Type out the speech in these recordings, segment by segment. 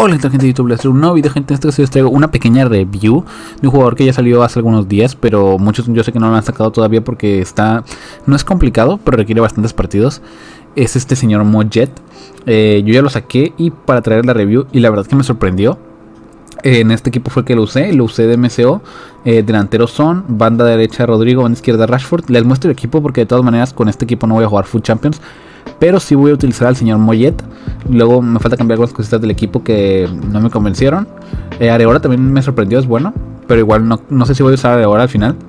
Hola, ¿qué tal, gente de YouTube? Les traigo un nuevo video, gente. En este caso les traigo una pequeña review de un jugador que ya salió hace algunos días, pero muchos yo sé que no lo han sacado todavía porque no es complicado, pero requiere bastantes partidos. Es este señor Mojet. Yo ya lo saqué y para traer la review, y la verdad que me sorprendió. En este equipo fue que lo usé de MCO. Delanteros son banda derecha Rodrigo, banda izquierda Rashford. Les muestro el equipo porque de todas maneras con este equipo no voy a jugar Foot Champions, pero sí voy a utilizar al señor Mojet. Luego me falta cambiar algunas cositas del equipo que no me convencieron. Areola también me sorprendió, es bueno, pero igual no sé si voy a usar Areola al final.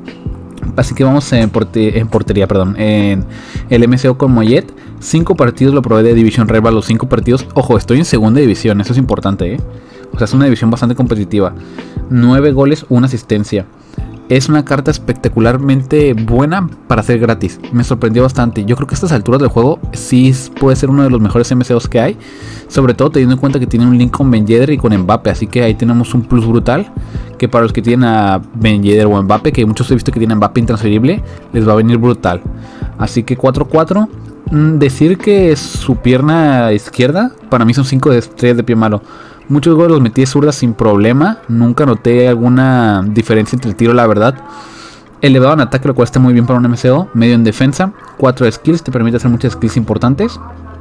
Así que vamos en portería, perdón, en el MCO con Mojet. 5 partidos lo probé de Division Rival, los 5 partidos. Ojo, estoy en segunda división, eso es importante, O sea, es una división bastante competitiva. 9 goles, 1 asistencia. Es una carta espectacularmente buena para ser gratis. Me sorprendió bastante. Yo creo que a estas alturas del juego sí puede ser uno de los mejores MCOs que hay. Sobre todo teniendo en cuenta que tiene un link con Ben Yedder y con Mbappé. Así que ahí tenemos un plus brutal. Que para los que tienen a Ben Yedder o Mbappé, que muchos he visto que tienen Mbappé intransferible, les va a venir brutal. Así que 4-4. Decir que su pierna izquierda, para mí son 5 estrellas de pie malo. Muchos goles los metí de zurda sin problema. Nunca noté alguna diferencia entre el tiro, la verdad. Elevado en ataque, lo cual está muy bien para un MCO. Medio en defensa. 4 skills, te permite hacer muchas skills importantes.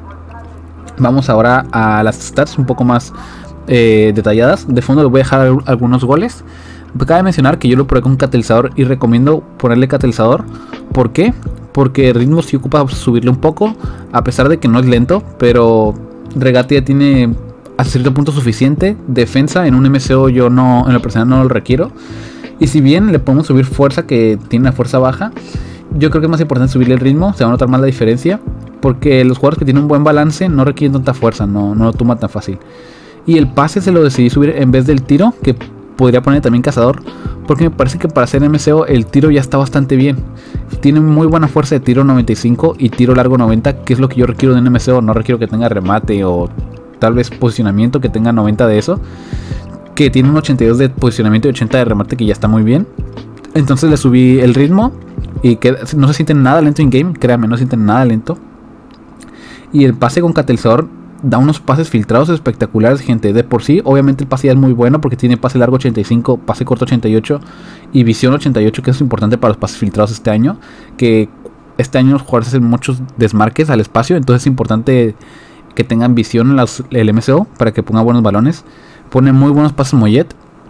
Vamos ahora a las stats un poco más detalladas. De fondo les voy a dejar algunos goles. Cabe mencionar que yo lo probé con un catalizador y recomiendo ponerle catalizador. ¿Por qué? Porque el ritmo sí ocupa subirle un poco, a pesar de que no es lento, pero regate ya tiene a cierto punto suficiente. Defensa en un MCO yo no, en lo personal no lo requiero. Y si bien le podemos subir fuerza, que tiene una fuerza baja, yo creo que es más importante subirle el ritmo. Se va a notar más la diferencia, porque los jugadores que tienen un buen balance no requieren tanta fuerza, no lo toman tan fácil. Y el pase se lo decidí subir en vez del tiro, que podría poner también cazador, porque me parece que para hacer MCO el tiro ya está bastante bien. Tiene muy buena fuerza de tiro 95 y tiro largo 90, que es lo que yo requiero de un MCO. No requiero que tenga remate o tal vez posicionamiento que tenga 90 de eso, que tiene un 82 de posicionamiento y 80 de remate, que ya está muy bien. Entonces le subí el ritmo y que no se siente nada lento in game, créanme, no se siente nada lento. Y el pase con catalizador da unos pases filtrados espectaculares, gente. De por sí, obviamente el pase ya es muy bueno porque tiene pase largo 85, pase corto 88 y visión 88, que es importante para los pases filtrados este año. Que este año los jugadores hacen muchos desmarques al espacio, entonces es importante que tengan visión en el MCO para que ponga buenos balones. Pone muy buenos pases Mojet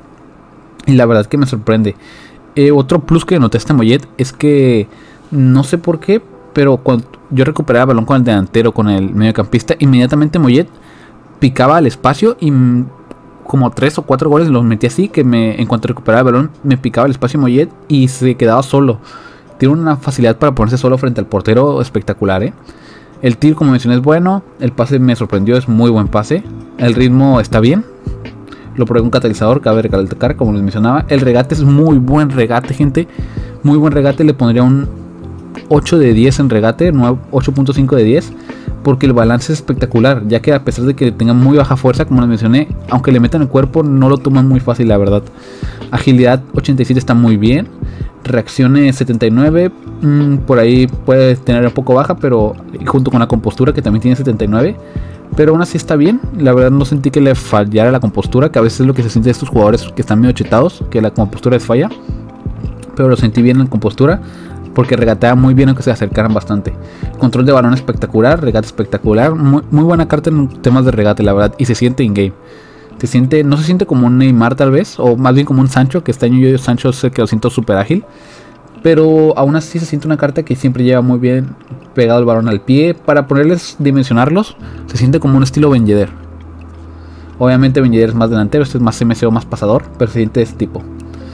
y la verdad que me sorprende. Otro plus que noté este Mojet es que no sé por qué, pero cuando yo recuperaba el balón con el delantero, con el mediocampista, inmediatamente Mojet picaba al espacio y como 3 o 4 goles los metí así, que en cuanto recuperaba el balón me picaba el espacio Mojet y se quedaba solo. Tiene una facilidad para ponerse solo frente al portero espectacular, El tiro, como mencioné, es bueno. El pase me sorprendió, es muy buen pase. El ritmo está bien. Lo probé con un catalizador, cabe recalcar, como les mencionaba. El regate es muy buen regate, gente. Muy buen regate, le pondría un 8 de 10 en regate, 8.5 de 10, porque el balance es espectacular, ya que a pesar de que tenga muy baja fuerza, como les mencioné, aunque le metan el cuerpo, no lo toman muy fácil, la verdad. Agilidad 87 está muy bien. Reacciones 79, por ahí puede tener un poco baja, pero junto con la compostura, que también tiene 79, pero aún así está bien. La verdad no sentí que le fallara la compostura, que a veces es lo que se siente de estos jugadores que están medio chetados, que la compostura les falla, pero lo sentí bien en compostura, porque regatea muy bien aunque se acercaran bastante. Control de balón espectacular, regate espectacular, muy buena carta en temas de regate, la verdad, y se siente in game. No se siente como un Neymar tal vez, o más bien como un Sancho, que este año yo Sancho es el que lo siento súper ágil, pero aún así se siente una carta que siempre lleva muy bien pegado el balón al pie. Para ponerles, dimensionarlos, se siente como un estilo Ben Yedder. Obviamente Ben Yedder es más delantero, este es más MCO, más pasador, pero se siente de este tipo.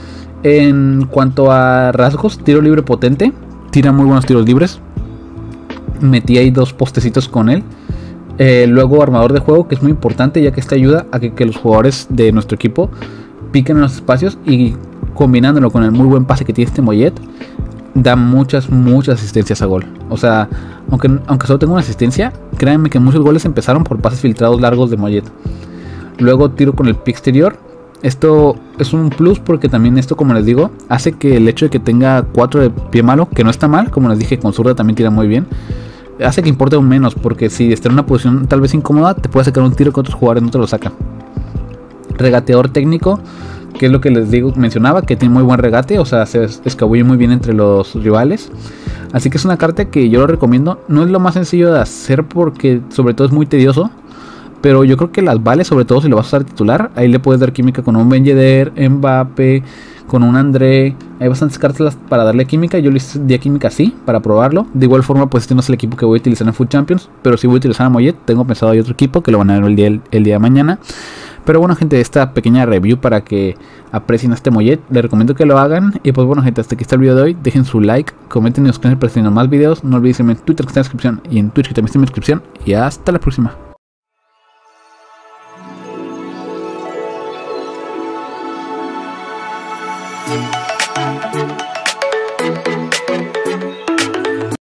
En cuanto a rasgos, tiro libre potente, tira muy buenos tiros libres. Metí ahí 2 postecitos con él. Luego armador de juego, que es muy importante, ya que esta ayuda a que los jugadores de nuestro equipo piquen en los espacios, y combinándolo con el muy buen pase que tiene este Mojet, da muchas asistencias a gol. O sea, aunque solo tenga una asistencia, créanme que muchos goles empezaron por pases filtrados largos de Mojet. Luego tiro con el pie exterior. Esto es un plus porque también esto, como les digo, hace que el hecho de que tenga 4 de pie malo, que no está mal, como les dije, con zurda también tira muy bien, hace que importe aún menos, porque si está en una posición tal vez incómoda, te puede sacar un tiro que otros jugadores no te lo sacan. regateador técnico, que es lo que les digo, mencionaba, que tiene muy buen regate, o sea, se escabulle muy bien entre los rivales. Así que es una carta que yo lo recomiendo. No es lo más sencillo de hacer porque sobre todo es muy tedioso, pero yo creo que las vale, sobre todo si lo vas a usar titular. Ahí le puedes dar química con un Ben Yedder, Mbappé, con un André. Hay bastantes cartas para darle química. Yo le di química así, para probarlo. De igual forma, pues este no es el equipo que voy a utilizar en Food Champions, pero si voy a utilizar a Moyet. Tengo pensado hay otro equipo que lo van a ver el día de mañana. Pero bueno, gente, esta pequeña review para que aprecien a este Moyet, les recomiendo que lo hagan. Y pues bueno, gente, hasta aquí está el video de hoy. Dejen su like, comenten y suscríbanse para tener más videos. No olviden seguirme en Twitter que está en la descripción y en Twitch que también está en la descripción. Y hasta la próxima.